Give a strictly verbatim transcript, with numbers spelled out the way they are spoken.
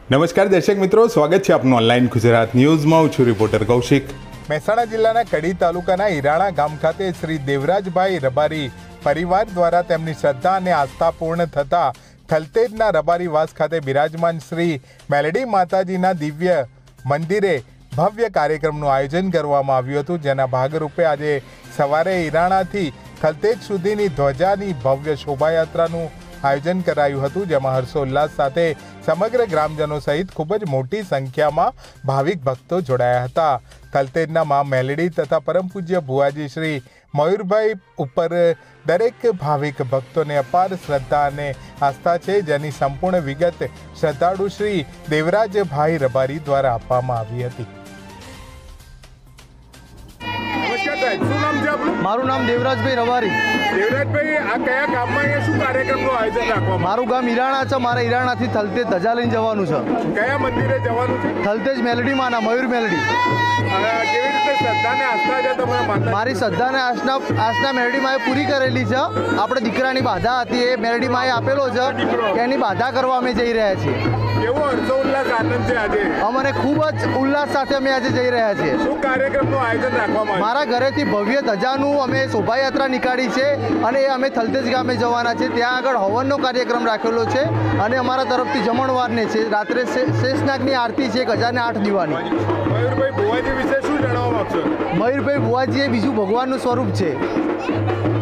નમસ્કાર દર્શક મિત્રો, સ્વાગત છે આપનું ઓનલાઈન ગુજરાત ન્યૂઝમાં. હું છું રિપોર્ટર કૌશિક. મહેસાણા જિલ્લાના કડી તાલુકાના ઈરાણા ગામ ખાતે શ્રી દેવરાજભાઈ રબારી પરિવાર દ્વારા તેમની શ્રદ્ધા અને આસ્થા પૂર્ણ થતા થલતેજના રબારીવાસ ખાતે બિરાજમાન શ્રી મેલડી માતાજીના દિવ્ય મંદિરે ભવ્ય કાર્યક્રમનું આયોજન કરવામાં આવ્યું હતું, જેના ભાગરૂપે આજે સવારે ઈરાણાથી થલતેજ સુધીની ધ્વજાની ભવ્ય શોભાયાત્રાનું આયોજન કરાયું હતું, જેમાં હર્ષોલ્લાસ સાથે સમગ્ર ગ્રામજનો સહિત ખૂબ જ મોટી સંખ્યામાં ભાવિક ભક્તો જોડાયા હતા. થલતેજના મા મેલડી તથા પરમ પૂજ્ય ભુવાજી શ્રી મયુરભાઈ ઉપર દરેક ભાવિક ભક્તોને અપાર શ્રદ્ધા અને આસ્થા છે, જેની સંપૂર્ણ વિગત શ્રદ્ધાળુ શ્રી દેવરાજભાઈ રબારી દ્વારા આપવામાં આવી હતી. મારું નામ દેવરાજભાઈ રબારી. દેવરાજભાઈ, આ કયા ગામમાં અહીંયા શું કાર્યક્રમનું આયોજન રાખવામાં? મારું ગામ ઈરાણા છે. મારે ઈરાણાથી થલતેજ ધજા લઈને જવાનું છે. કયા મંદિરે જવાનું છે? થલતેજ મેલડી માના, મયુર મેલડી. કેવી રીતે શ્રદ્ધા ને આસ્થા છે તમારા માતા? મારી શ્રદ્ધા ને આસ્થા આસ્થા મેલડી માએ પૂરી કરેલી છે. આપણે દીકરાની બાધા હતી, એ મેલડી માએ આપેલો છે. એની બાધા કરવા અમે જઈ રહ્યા છીએ. કેવો હર્ષોલ્લાસ આનંદ છે આજે? અમને ખૂબ જ ઉલ્લાસ સાથે અમે આજે જઈ રહ્યા છીએ. શું કાર્યક્રમનું આયોજન રાખવામાં? મારા ઘરેથી ભવ્ય ધજાનું અમે શોભાયાત્રા નીકાળી છે અને એ અમે થલતેજ ગામે જવાના છે. ત્યાં આગળ હવનનો કાર્યક્રમ રાખેલો છે અને અમારા તરફથી જમણવારને છે. રાત્રે શેષનાગની આરતી છે, એક હજારને આઠ દીવાની. મયુરભાઈ ભુવાજી વિશે શું જણાવવા માંગશો? મયુરભાઈ ભુવાજી એ બીજું ભગવાનનું સ્વરૂપ છે.